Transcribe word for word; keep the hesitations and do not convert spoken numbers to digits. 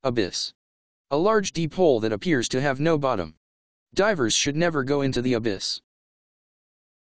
Abyss. A large deep hole that appears to have no bottom. Divers should never go into the abyss.